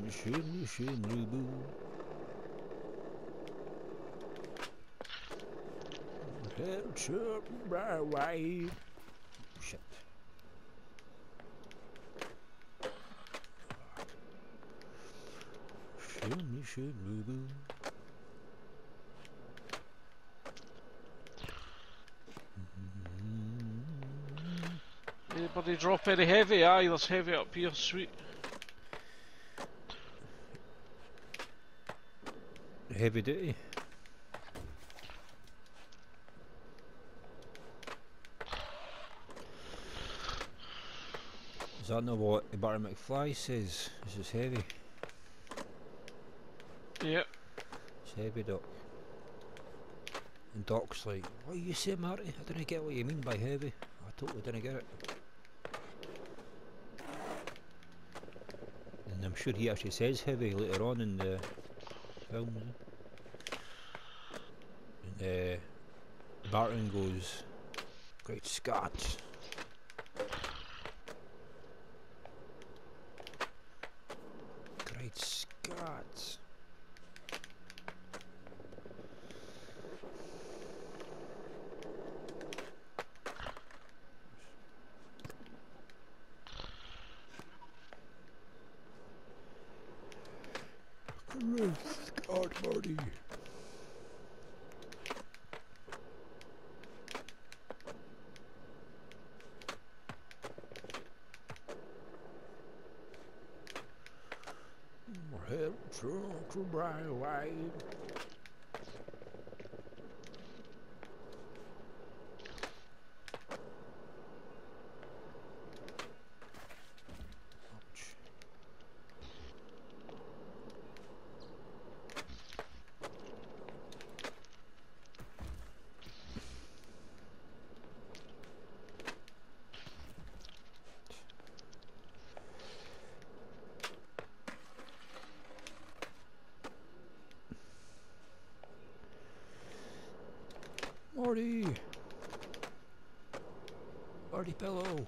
Shimmy, shimmy, boo. Heads up, my wife. Shit. Shimmy, shimmy, boo. Anybody drop any heavy? Aye, there's heavy up here, sweet. Heavy duty. Is that not what Barry McFly says? This is heavy. Yep. It's heavy, Doc. And Doc's like, what you say, Marty? I didn't get what you mean by heavy. I totally didn't get it. And I'm sure he actually says heavy later on in the film. And Barton goes, Great Scott. Great Scott. Great Scott, Marty. Head drunk to bright white. Marty! Marty Pillow!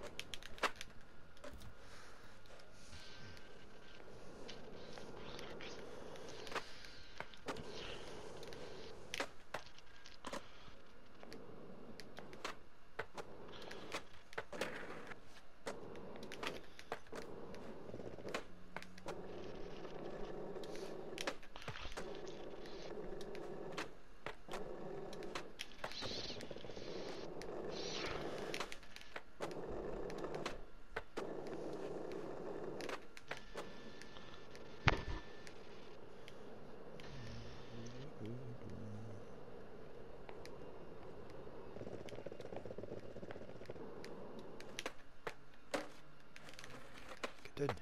Get in.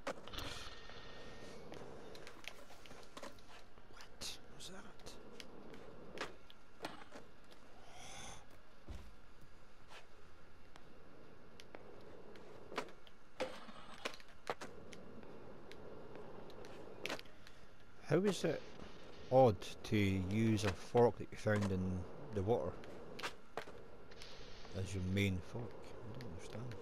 What was that? How is it odd to use a fork that you found in the water as your main fork? I don't understand.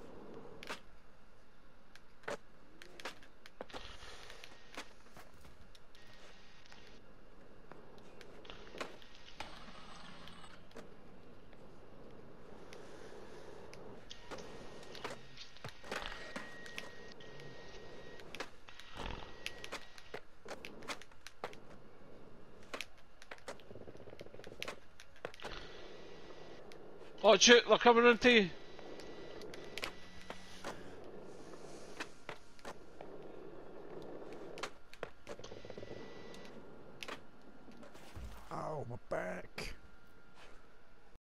Watch it, they're coming into you.